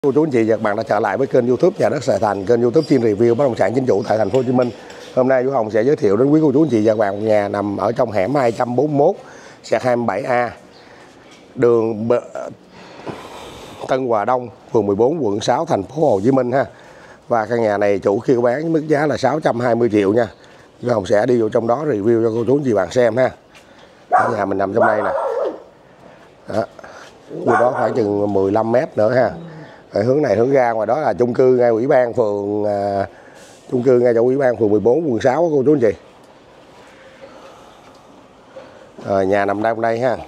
Cô chú anh chị và các bạn đã trở lại với kênh YouTube Nhà Đất Sài Thành, kênh YouTube chuyên review bất động sản chính chủ tại thành phố Hồ Chí Minh. Hôm nay Vũ Hồng sẽ giới thiệu đến quý cô chú anh chị và các bạn nhà nằm ở trong hẻm 241/27A, đường Tân Hòa Đông, phường 14, quận 6, thành phố Hồ Chí Minh ha. Và căn nhà này chủ kêu bán với mức giá là 620 triệu nha. Vũ Hồng sẽ đi vô trong đó review cho cô chú anh chị bạn xem ha. Nhà mình nằm trong đây nè. Đó. Vô đó khoảng chừng 15 mét nữa ha. Rồi hướng này hướng ra ngoài đó là chung cư ngay ủy ban phường chung cư ngay chỗ ủy ban phường 14, quận 6 cô chú anh chị. Rồi nhà nằm trong đây ha.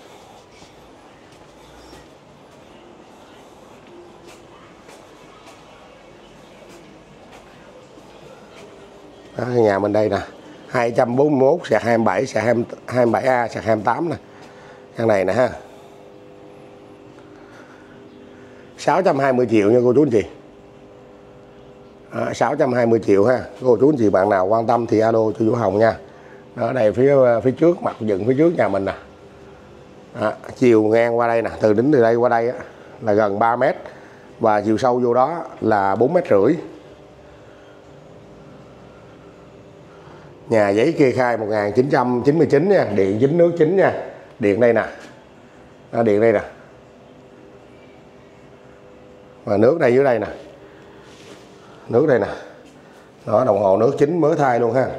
Đó, nhà mình đây nè, 241/27/27A/28 nè. Căn này nè ha. 620 triệu nha cô chú anh chị. 620 triệu ha. Cô chú anh chị bạn nào quan tâm thì alo cho Vũ Hồng nha. Ở đây phía trước, mặt dựng phía trước nhà mình nè. Chiều ngang qua đây nè, từ đỉnh từ đây qua đây là gần 3 mét. Và chiều sâu vô đó là 4,5 mét. Nhà giấy kê khai 1999 nha, điện chính nước chính nha. Điện đây nè. Điện đây nè. Và nước đây dưới đây nè. Nước đây nè. Đó, đồng hồ nước chính mới thay luôn ha.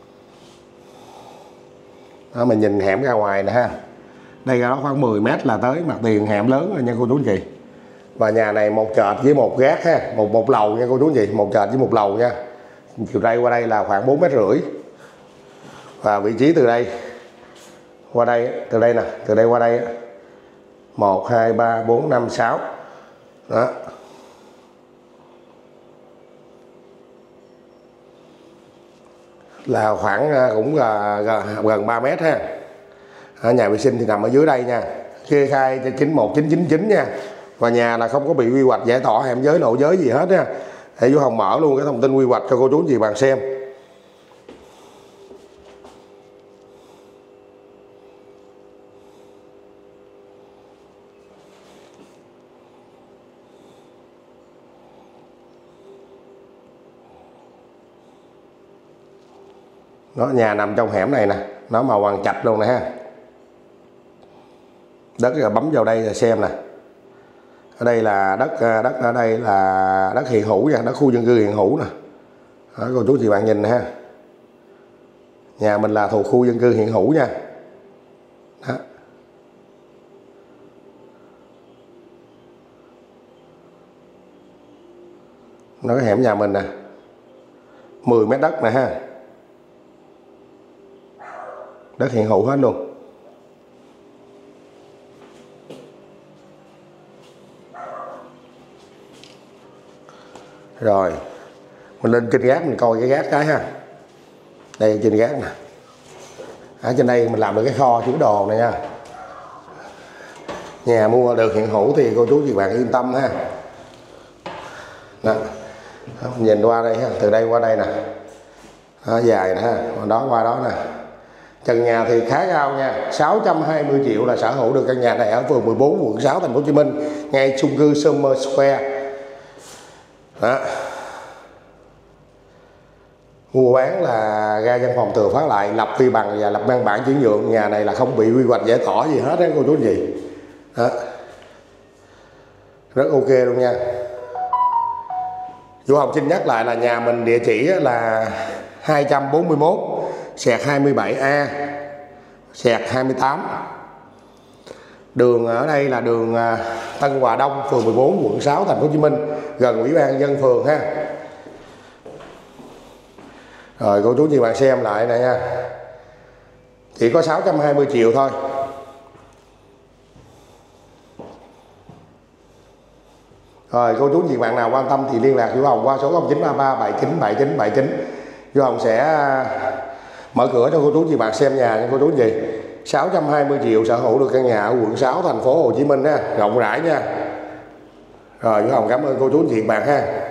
Đó, mình nhìn hẻm ra ngoài nè ha. Đây ra đó khoảng 10 mét là tới mặt tiền hẻm lớn rồi nha cô chú anh chị. Và nhà này một trệt với một gác ha, một lầu nha cô chú anh chị, một trệt với một lầu nha. Chiều đây qua đây là khoảng 4,5 mét. Và vị trí từ đây qua đây, từ đây nè, từ đây qua đây 1 2 3 4 5 6. Đó. Là khoảng cũng gần 3 mét ha. Nhà vệ sinh thì nằm ở dưới đây nha. Kê khai cho 91999 nha. Và nhà là không có bị quy hoạch giải tỏa hẻm giới lộ giới gì hết nha. Để Vũ Hồng mở luôn cái thông tin quy hoạch cho cô chú anh chị bạn xem. Đó, nhà nằm trong hẻm này nè, nó màu vàng chạch luôn nè ha. Đất là bấm vào đây là xem nè. Ở đây là đất ở đây là đất hiện hữu nha, đất khu dân cư hiện hữu nè. Đó, cô chú chị bạn nhìn nè ha. Nhà mình là thuộc khu dân cư hiện hữu nha. Đó. Nó cái hẻm nhà mình nè. 10 mét đất nè ha. Đất hiện hữu hết luôn. Rồi mình lên trên gác mình coi cái gác cái ha. Đây trên gác nè. Ở trên đây mình làm được cái kho chứa đồ này nha. Nhà mua được hiện hữu thì cô chú chị bạn yên tâm ha. Đó. Mình nhìn qua đây ha, từ đây qua đây nè. Đó, dài nè ha, còn đó qua đó nè. Trần nhà thì khá cao nha, 620 triệu là sở hữu được căn nhà này ở phường 14, quận 6, thành phố Hồ Chí Minh, ngay chung cư Summer Square. Đó. Mua bán là ra văn phòng tường phát lại, lập vi bằng và lập văn bản chuyển nhượng. Nhà này là không bị quy hoạch giải tỏa gì hết đó cô chú anh chị. Đó. Rất ok luôn nha. Vũ Hồng xin nhắc lại là nhà mình địa chỉ là 241/27A/28. Đường ở đây là đường Tân Hòa Đông, phường 14, quận 6, thành phố Hồ Chí Minh, gần ủy ban dân phường ha. Rồi cô chú chị bạn xem lại này nha. Chỉ có 620 triệu thôi. Rồi cô chú chị bạn nào quan tâm thì liên lạc Vũ Hồng qua số 0933797979. Vũ Hồng sẽ mở cửa cho cô chú chị bạn xem nhà nha cô chú chị. 620 triệu sở hữu được căn nhà ở quận 6, thành phố Hồ Chí Minh ha, rộng rãi nha. Rồi Vũ Hồng cảm ơn cô chú chị bạn ha.